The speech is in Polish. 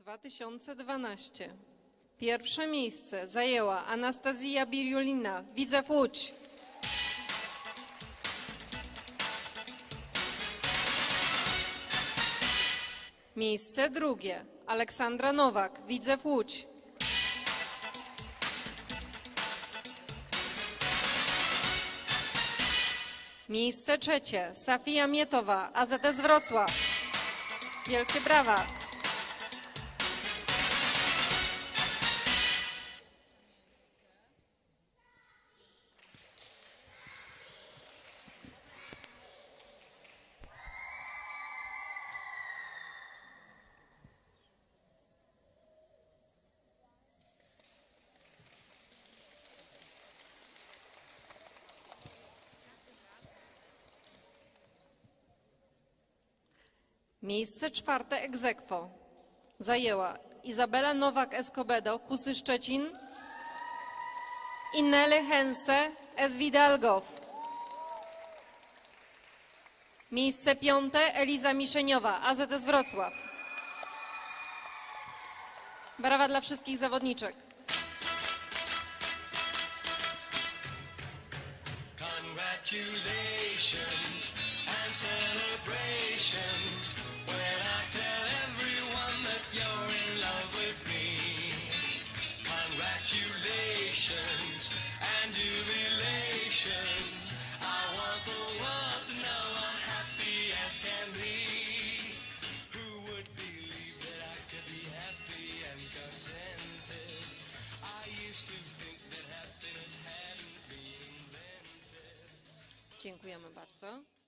2012. Pierwsze miejsce zajęła Anastazja Biriulina, Widzew Łódź. Miejsce drugie Aleksandra Nowak, Widzew Łódź. Miejsce trzecie Safia Mietowa, AZS Wrocław. Wielkie brawa. Miejsce czwarte ex aequo zajęła Izabela Nowak-Escobedo, Kusy Szczecin i Nelly Hense, S. Widalgow. Miejsce piąte Eliza Miszeniowa, AZS Wrocław. Brawa dla wszystkich zawodniczek. Congratulations and celebrations when I tell everyone that you're in love with me. Congratulations and jubilations. I want the world to know I'm happy as can be. Who would believe that I could be happy and contented? I used to think that happiness hadn't been invented. Dziękujemy bardzo.